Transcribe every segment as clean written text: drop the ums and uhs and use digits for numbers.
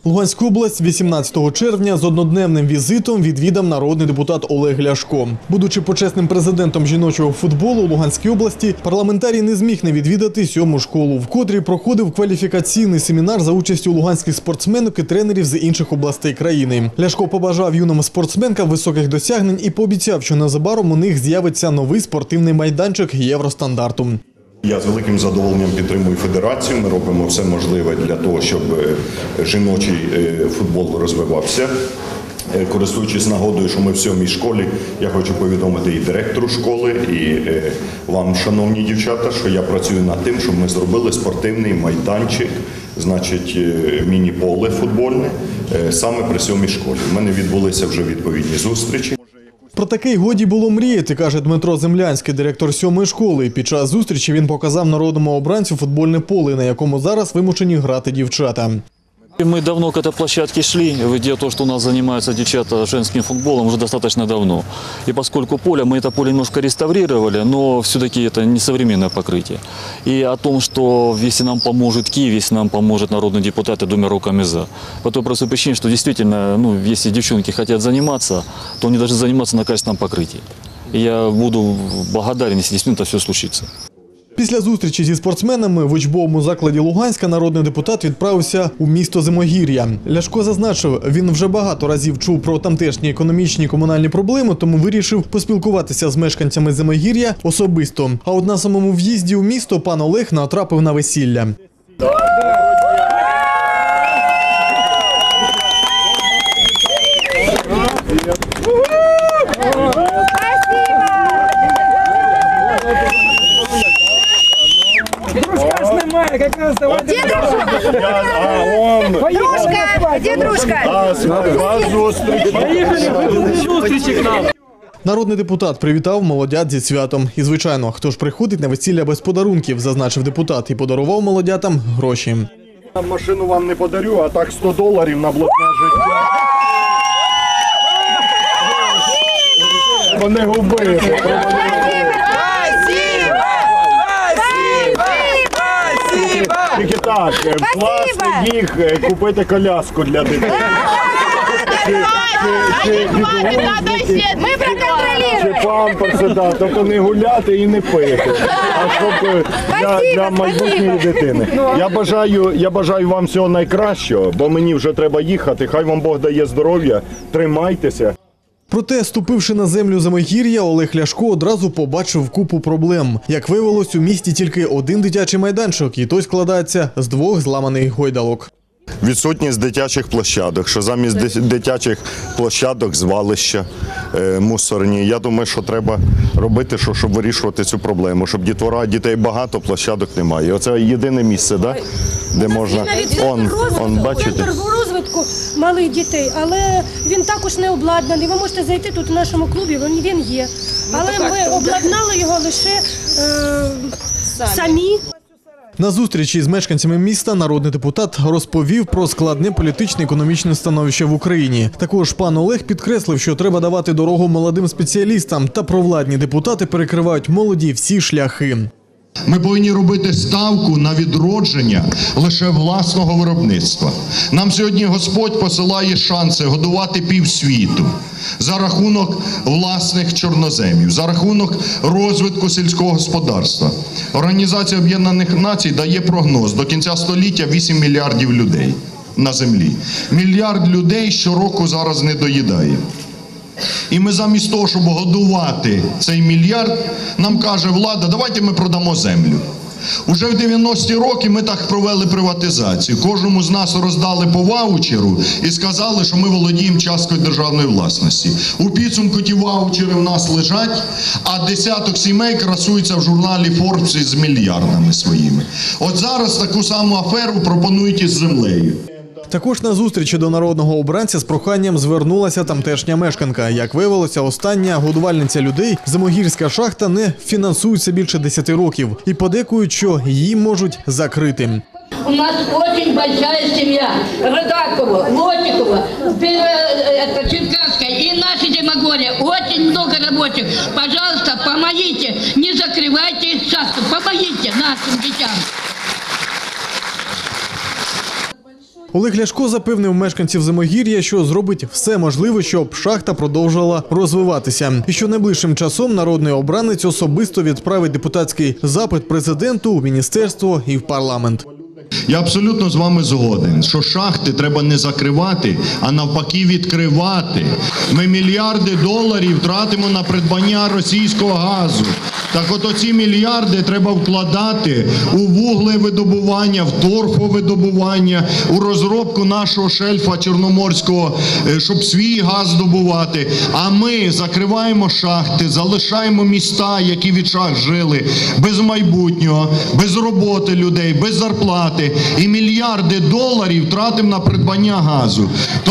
Луганську область 18 червня з однодневним візитом відвідав народний депутат Олег Ляшко. Будучи почесним президентом жіночого футболу у Луганській області, парламентарій не зміг не відвідати 7-му школу, в котрій проходив кваліфікаційний семінар за участю луганських спортсменок і тренерів з інших областей країни. Ляшко побажав юним спортсменкам високих досягнень і пообіцяв, що незабаром у них з'явиться новий спортивний майданчик євростандарту. Я з великим задоволенням підтримую федерацію. Ми робимо все можливе для того, щоб жіночий футбол розвивався. Користуючись нагодою, що ми в 7-й школі, я хочу повідомити і директору школи, і вам, шановні дівчата, що я працюю над тим, щоб ми зробили спортивний майданчик, значить, міні-поле футбольне, саме при 7-й школі. У мене відбулися вже відповідні зустрічі. Про таке годі було мріяти, каже Дмитро Землянський, директор 7-ї школи. Під час зустрічі він показав народному обранцю футбольне поле, на якому зараз вимушені грати дівчата. Мы давно к этой площадке шли. Дело в том, что у нас занимаются девчата женским футболом уже достаточно давно. И поскольку мы это поле немножко реставрировали, но все-таки это не современное покрытие. И о том, что если нам поможет Киев, если нам поможет народный депутат, я думаю, руками за. По той простой причине, что действительно, если девчонки хотят заниматься, то они должны заниматься на качественном покрытии. И я буду благодарен, если действительно это все случится. Після зустрічі зі спортсменами в учбовому закладі Луганська народний депутат відправився у місто Зимогір'я. Ляшко зазначив, він вже багато разів чув про тамтешні економічні і комунальні проблеми, тому вирішив поспілкуватися з мешканцями Зимогір'я особисто. А от на самому в'їзді у місто пан Олег натрапив на весілля. Где дружка? Народний депутат привітав молодят зі святом. І, звичайно, хто ж приходить на весілля без подарунків, зазначив депутат, і подарував молодятам гроші. Машину вам не подарю, а так $100 на блатне життя. Вони губи. Тільки так, власне їх купити коляску для дитини. Чи памперси, тобто не гуляти і не пити, а щоб для майбутньої дитини. Я бажаю вам всього найкращого, бо мені вже треба їхати. Хай вам Бог дає здоров'я, тримайтеся. Проте, ступивши на землю Зимогір'я, Олег Ляшко одразу побачив купу проблем. Як виявилось, у місті тільки один дитячий майданчик, і той складається з 2 зламаних гойдалок. Відсутність дитячих площадок, що замість дитячих площадок звалища мусорні. Я думаю, що треба робити, щоб вирішувати цю проблему, щоб дітей багато, площадок немає. Оце єдине місце, де можна, бачите? Розвитку малих дітей, але він також не обладнаний. Ви можете зайти тут в нашому клубі, він є. Але ми обладнали його лише самі. На зустрічі з мешканцями міста народний депутат розповів про складне політичне і економічне становище в Україні. Також пан Олег підкреслив, що треба давати дорогу молодим спеціалістам, та провладні депутати перекривають молоді всі шляхи. Ми повинні робити ставку на відродження лише власного виробництва. Нам сьогодні Господь посилає шанси годувати півсвіту за рахунок власних чорноземів, за рахунок розвитку сільського господарства. Організація Об'єднаних Націй дає прогноз: до кінця століття 8 мільярдів людей на землі. Мільярд людей щороку зараз не доїдає. І ми замість того, щоб годувати цей мільярд, нам каже влада: давайте ми продамо землю. Уже в 90-ті роки ми так провели приватизацію. Кожному з нас роздали по ваучеру і сказали, що ми володіємо часткою державної власності. У підсумку ті ваучери в нас лежать, а десяток сімей красуються в журналі Forbes з мільярдами своїми. От зараз таку саму аферу пропонують із землею. Також на зустрічі до народного обранця з проханням звернулася тамтешня мешканка. Як виявилося, остання годувальниця людей, Зимогірська шахта, не фінансується більше 10 років. І подейкують, що її можуть закрити. У нас очень большая семья. Рыдакова, Лотикова, Черкасская и наши Зимогорья. Очень много рабочих. Пожалуйста, помогите. Не закрывайте шахту. Помогите нашим детям. Олег Ляшко запевнив мешканців Зимогір'я, що зробить все можливе, щоб шахта продовжувала розвиватися. І що найближчим часом народний обранець особисто відправить депутатський запит президенту, у міністерство і в парламент. Я абсолютно з вами згоден, що шахти треба не закривати, а навпаки відкривати. Ми мільярди доларів тратимо на придбання російського газу. Так от оці мільярди треба вкладати у вуглевидобування, в торфовидобування, у розробку нашого шельфа Чорноморського, щоб свій газ добувати. А ми закриваємо шахти, залишаємо міста, які від шахт жили, без майбутнього, без роботи людей, без зарплати. І мільярди доларів тратимо на придбання газу.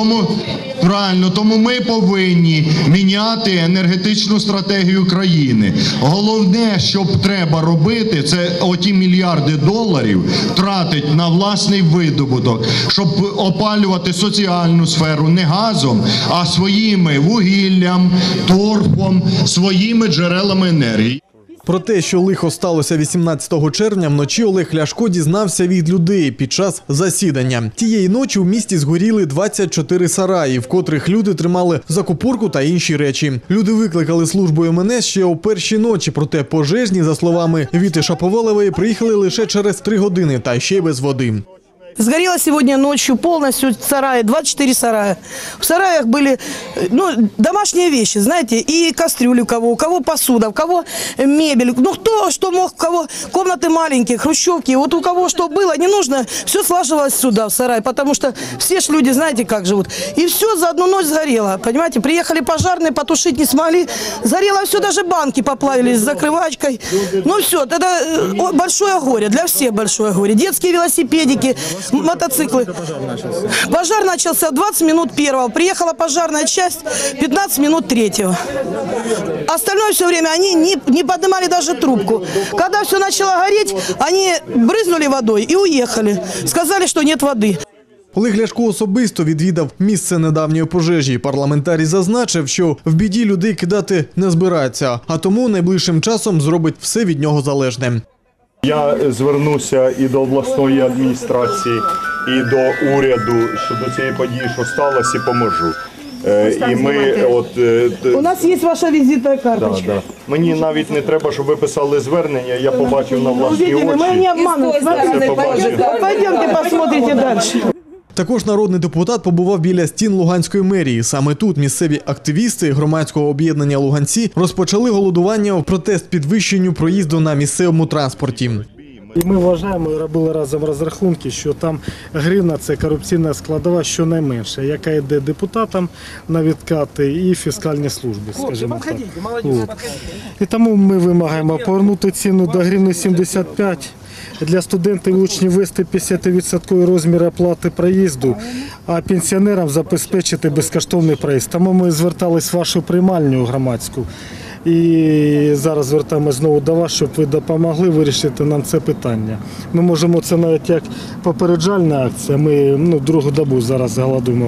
Тому ми повинні міняти енергетичну стратегію країни. Головне, що треба робити, це оті мільярди доларів тратити на власний видобуток, щоб опалювати соціальну сферу не газом, а своїми вугіллям, торфом, своїми джерелами енергії. Про те, що лихо сталося 18 червня, вночі Олег Ляшко дізнався від людей під час засідання. Тієї ночі у місті згоріли 24 сараї, в котрих люди тримали закупорку та інші речі. Люди викликали службу МНС ще о першій ночі, проте пожежні, за словами Віти Шаповалової, приїхали лише через 3 години та ще й без води. Сгорело сегодня ночью полностью сараи, 24 сарая. В сараях были домашние вещи, знаете, и кастрюли у кого посуда, у кого мебель. Кто что мог, у кого комнаты маленькие, хрущевки. Вот у кого что было, не нужно, все слаживалось сюда, в сарай, потому что все ж люди, знаете, как живут. И все за одну ночь сгорело, понимаете. Приехали пожарные, потушить не смогли. Сгорело все, даже банки поплавились с закрывачкой. Ну все, это большое горе, для всех большое горе. Детские велосипедики, мотоциклы. Пожар начался 20 минут первого. Приехала пожарная часть 15 минут третьего. Остальное все время они не поднимали даже трубку. Когда все начало гореть, они брызнули водой и уехали. Сказали, что нет воды. Олег Ляшко особисто відвідав місце недавньої пожежі. Парламентарій зазначив, що в біді людей кидати не збирається, а тому найближчим часом зробить все від нього залежне. Я звернуся і до обласної адміністрації, і до уряду щодо цієї події, що сталося, і поможу. І ми, У нас є ваша візитна карточка. Да. Мені навіть не треба, щоб ви писали звернення, я побачив на власні очі. Ми не обмануємо. Пойдемте, посмотрите далі. Також народний депутат побував біля стін Луганської мерії. Саме тут місцеві активісти громадського об'єднання «Луганці» розпочали голодування в протест підвищенню проїзду на місцевому транспорті. І ми вважаємо, і робили разом розрахунки, що там гривна – це корупційна складова щонайменша, яка йде депутатам на відкати і фіскальні служби, скажімо так. І тому ми вимагаємо повернути ціну до гривни 75, для студентів і учнів ввести 50% розмір оплати проїзду, а пенсіонерам забезпечити безкоштовний проїзд. Тому ми звертались в вашу приймальню громадську. І зараз звертаємось знову до вас, щоб ви допомогли вирішити нам це питання. Ми можемо це навіть як попереджальна акція, ми другу добу зараз голодуємо.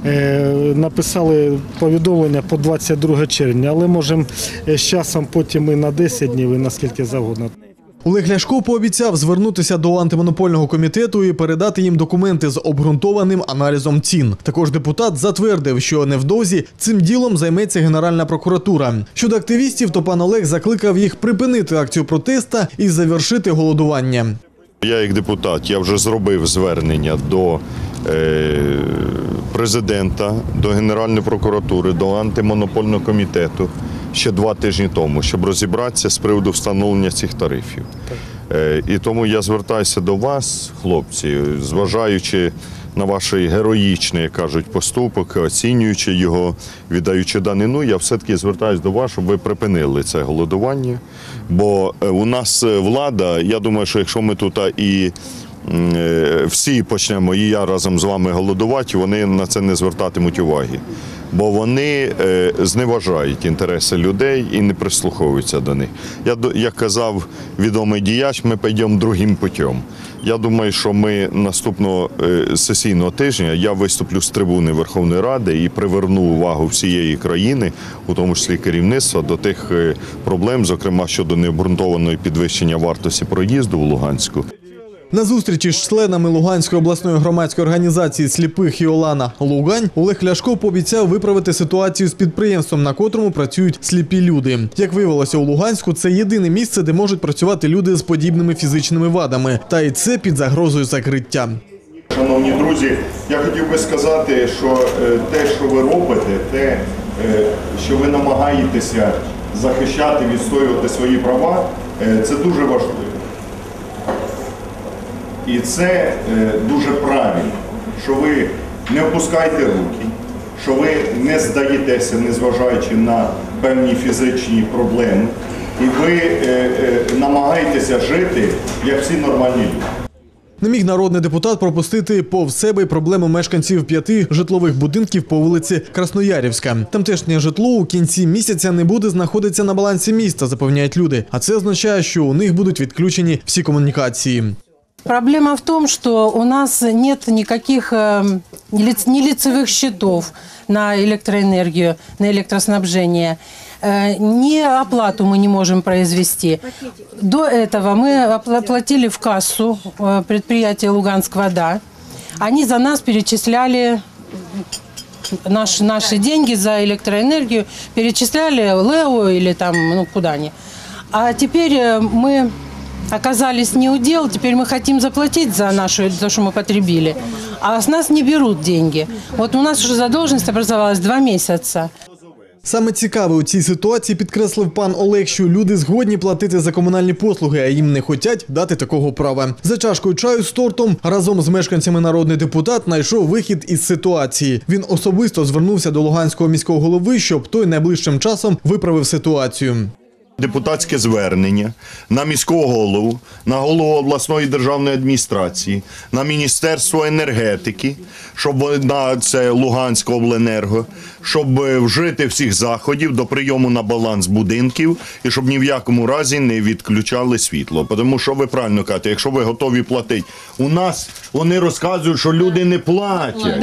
Написали повідомлення по 22 червня, але можемо з часом потім і на 10 днів, і наскільки завгодно. Олег Ляшко пообіцяв звернутися до антимонопольного комітету і передати їм документи з обґрунтованим аналізом цін. Також депутат затвердив, що невдовзі цим ділом займеться Генеральна прокуратура. Щодо активістів, то пан Олег закликав їх припинити акцію протесту і завершити голодування. Я як депутат, я вже зробив звернення до президента, до Генеральної прокуратури, до антимонопольного комітету ще 2 тижні тому, щоб розібратися з приводу встановлення цих тарифів. І тому я звертаюся до вас, хлопці, зважаючи на ваш героїчний, як кажуть, поступок, оцінюючи його, віддаючи данину, я все-таки звертаюся до вас, щоб ви припинили це голодування. Бо у нас влада, я думаю, що якщо ми тут і всі почнемо, і я разом з вами голодувати, вони на це не звертатимуть уваги. Бо вони зневажають інтереси людей і не прислуховуються до них. Як казав відомий діяч, ми підемо другим путем. Я думаю, що ми наступного сесійного тижня, я виступлю з трибуни Верховної Ради і приверну увагу всієї країни, у тому числі керівництва, до тих проблем, зокрема щодо необґрунтованого підвищення вартості проїзду в Луганську. На зустрічі з членами Луганської обласної громадської організації сліпих «Іолана Лугань» Олег Ляшко пообіцяв виправити ситуацію з підприємством, на котрому працюють сліпі люди. Як виявилося, у Луганську це єдине місце, де можуть працювати люди з подібними фізичними вадами. Та й це під загрозою закриття. Шановні друзі, я хотів би сказати, що те, що ви робите, те, що ви намагаєтеся захищати, відстоювати свої права, це дуже важливо. І це дуже правильно, що ви не опускаєте руки, що ви не здаєтеся, незважаючи на певні фізичні проблеми, і ви намагаєтеся жити, як всі нормальні люди. Не міг народний депутат пропустити повз себе й проблему мешканців 5 житлових будинків по вулиці Красноярівська. Тамтешнє житло у кінці місяця не буде знаходитися на балансі міста, запевняють люди. А це означає, що у них будуть відключені всі комунікації. Проблема в том, что у нас нет никаких ни лицевых счетов на электроэнергию, на электроснабжение, ни оплату мы не можем произвести. До этого мы оплатили в кассу предприятия «Лугансквода». Они за нас перечисляли наши деньги за электроэнергию, перечисляли ЛЭО или там, куда-ни. А теперь мы оказались не у дел, теперь мы хотим заплатить за что мы потребили, а с нас не берут деньги. Вот у нас уже задолженность образовалась 2 месяца. Саме цікаве у цій ситуації, підкреслив пан Олег, що люди згодні платити за комунальні послуги, а їм не хочуть дати такого права. За чашкою чаю з тортом разом з мешканцями народний депутат знайшов вихід із ситуації. Він особисто звернувся до Луганського міського голови, щоб той найближчим часом виправив ситуацію. Депутатське звернення на міського голову, на голову обласної державної адміністрації, на Міністерство енергетики, щоб на це Луганське обленерго, щоб вжити всіх заходів до прийому на баланс будинків і щоб ні в якому разі не відключали світло. Тому що ви правильно кажете, якщо ви готові платити. У нас вони розказують, що люди не платять.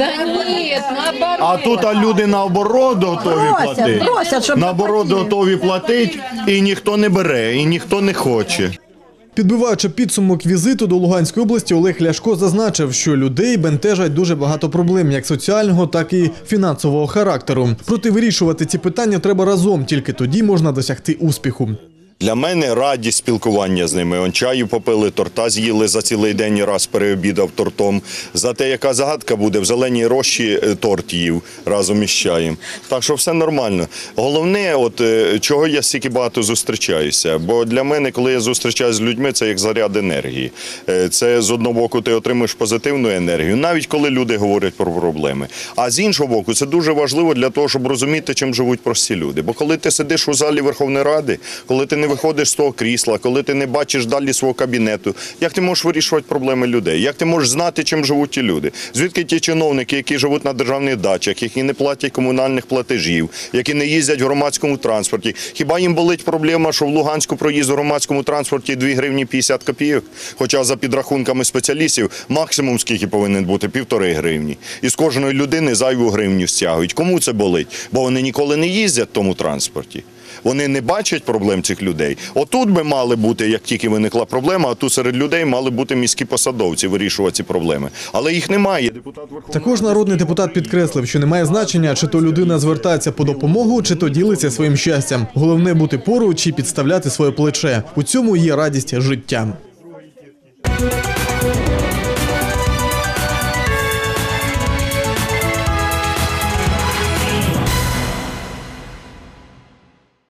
А тут люди наоборот готові платити. Наоборот готові платити і ніхто не бере, і ніхто не хоче. Підбиваючи підсумок візиту до Луганської області, Олег Ляшко зазначив, що людей бентежать дуже багато проблем, як соціального, так і фінансового характеру. Проте вирішувати ці питання треба разом, тільки тоді можна досягти успіху. Для мене радість спілкування з ними. Он чаю попили, торта з'їли за цілий день, раз переобідав тортом. За те, яка загадка буде, в Зеленій Рощі торт їв разом із чаєм. Так що все нормально. Головне, чого я стільки багато зустрічаюся. Бо для мене, коли я зустрічаюся з людьми, це як заряд енергії. Це з одного боку ти отримуєш позитивну енергію, навіть коли люди говорять про проблеми. А з іншого боку, це дуже важливо для того, щоб розуміти, чим живуть прості люди. Бо коли ти сидиш у залі Верховної Ради, коли ти не виходиш з того крісла, коли ти не бачиш далі свого кабінету, як ти можеш вирішувати проблеми людей? Як ти можеш знати, чим живуть ті люди? Звідки ті чиновники, які живуть на державних дачах, які не платять комунальних платежів, які не їздять в громадському транспорті? Хіба їм болить проблема, що в Луганську проїзд в громадському транспорті 2 гривні 50 копійок? Хоча за підрахунками спеціалістів максимум скільки повинен бути? 1,5 гривні. І з кожної людини зайву гривню стягують. Кому це болить? Бо вони ніколи не їздять в тому транспорті. Вони не бачать проблем цих людей. Отут би мали бути, як тільки виникла проблема, а тут серед людей мали бути міські посадовці вирішувати ці проблеми. Але їх немає. Також народний депутат підкреслив, що немає значення, чи то людина звертається по допомогу, чи то ділиться своїм щастям. Головне бути поруч і підставляти своє плече. У цьому є радість життя.